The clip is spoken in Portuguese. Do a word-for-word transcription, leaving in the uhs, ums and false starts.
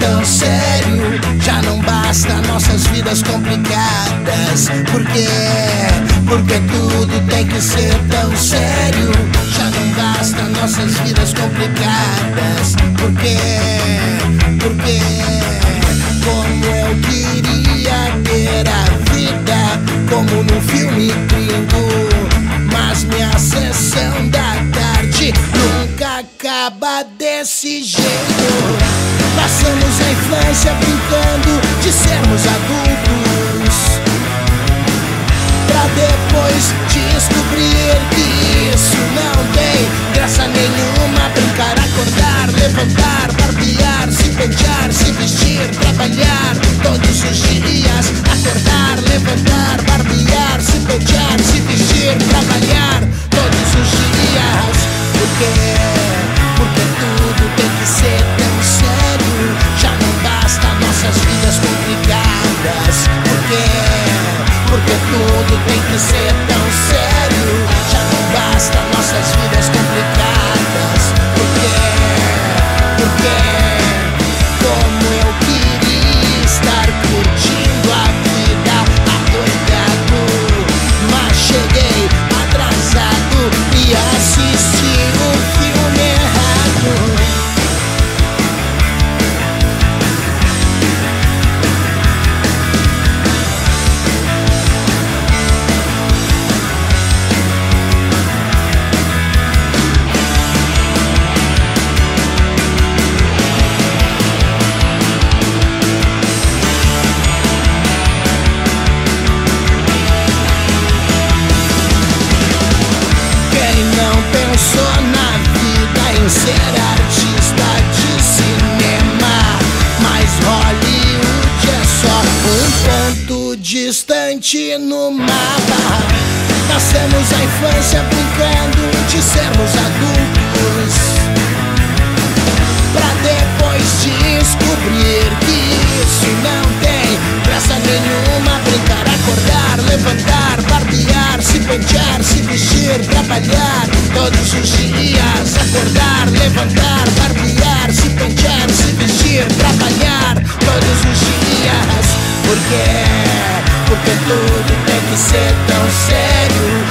tão sério. Já não basta nossas vidas complicadas. Por quê? Porque tudo tem que ser tão sério. Já não basta nossas vidas complicadas. Por quê? Porque como eu queria ter a vida como num filme gringo, mas minha sessão da tarde nunca acaba desse jeito. Passamos a infância brincando de sermos adultos, pra depois descobrir que isso não tem graça nenhuma. Brincar, acordar, levantar, barbear, se pentear, se vestir, trabalhar todos os dias. Acordar, levantar, barbear, se pentear, se vestir, trabalhar todos os dias. Por quê? Porque tudo tem que ser tão sério. Já não basta nossas vidas complicadas. Por quê? Porque tudo tem que ser tão sério. Já não basta nossas vidas complicadas. Por quê? Porque como eu queria estar curtindo a vida adoidado, mas cheguei atrasado e assisti o filme errado. Pensou na vida em ser artista de cinema, mas Hollywood é só um ponto distante no mapa. Passamos a infância brincando de sermos adultos, pra depois descobrir que isso não tem graça nenhuma. Brincar, acordar, levantar, barbear, se pentear, se vestir, trabalhar todos os dias. Acordar, levantar, barbear, se pentear, se vestir, trabalhar todos os dias. Por quê? Porque tudo tem que ser tão sério.